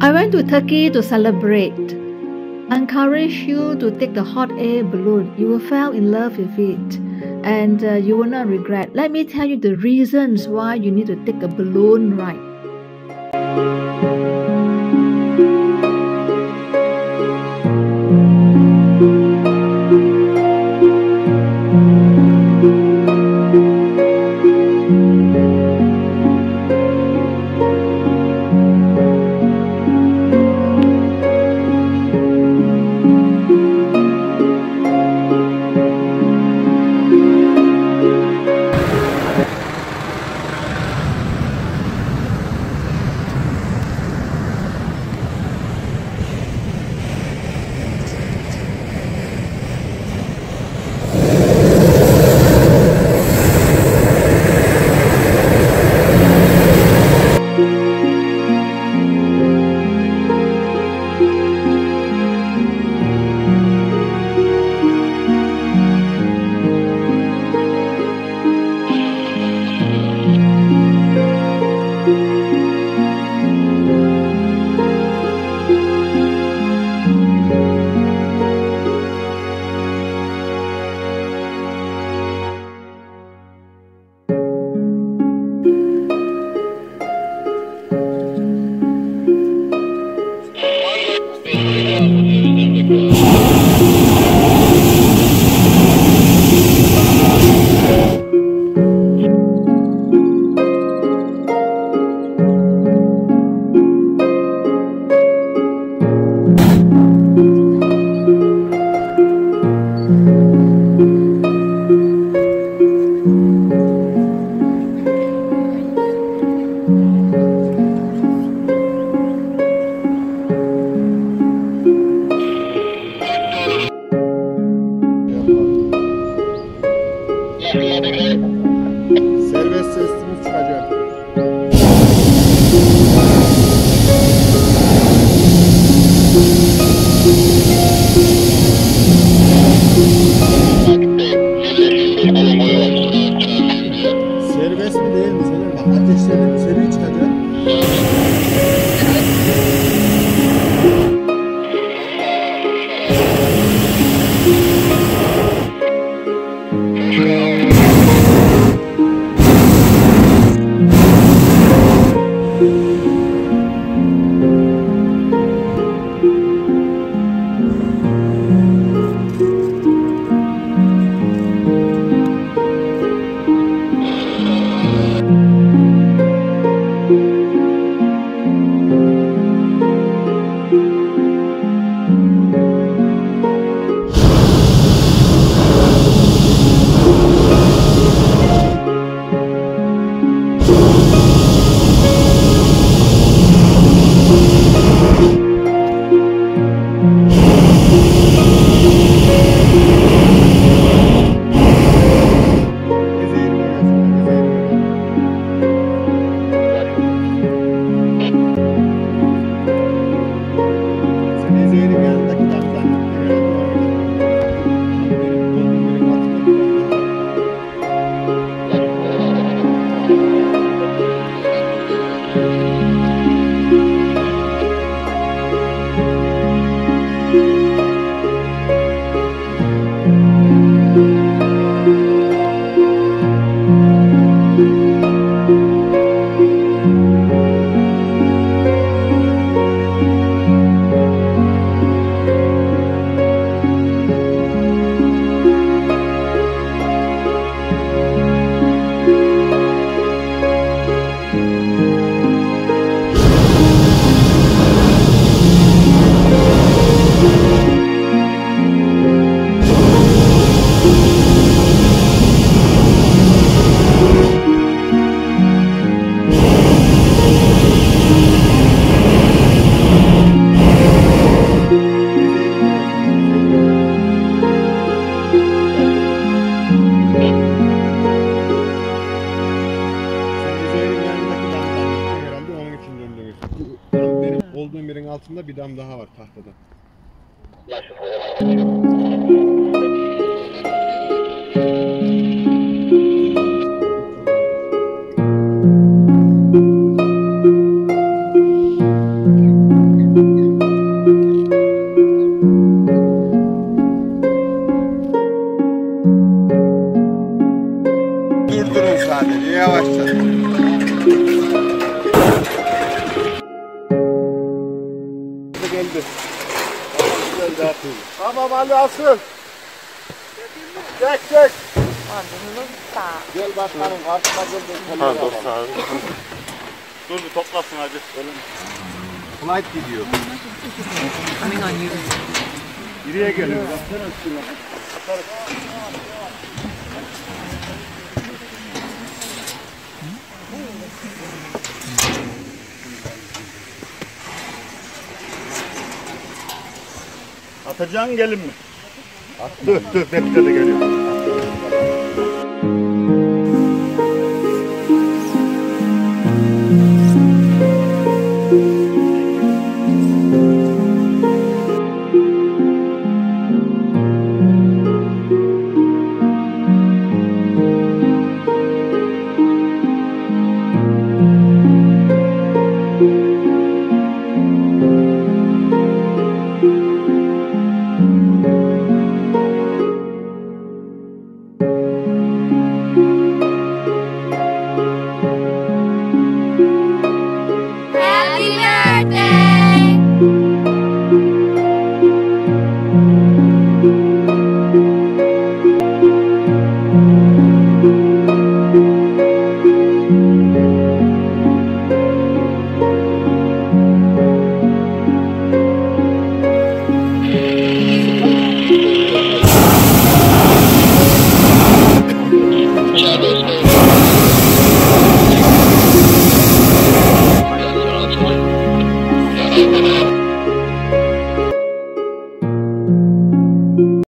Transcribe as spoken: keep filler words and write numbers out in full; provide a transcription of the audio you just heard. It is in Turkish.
I went to Turkey to celebrate. I encourage you to take the hot air balloon. You will fall in love with it, and uh, you will not regret. Let me tell you the reasons why you need to take a balloon ride. Serbest sesimiz çıkacak. Serbest mi değil mi? Senin bak ateşlerin seri çıkacak. Olduğum yerin altında bir dam daha var tahtada. Ali asıl. Çek çek. Gel başkanım karşıma gel. Ha dur sağ ol. Dur bir toplasın hadi. Flight gidiyor. Coming on you. Nereye geliyor? Atacaksın gelin mi? Dur dur bekle de geliyor. Thank you.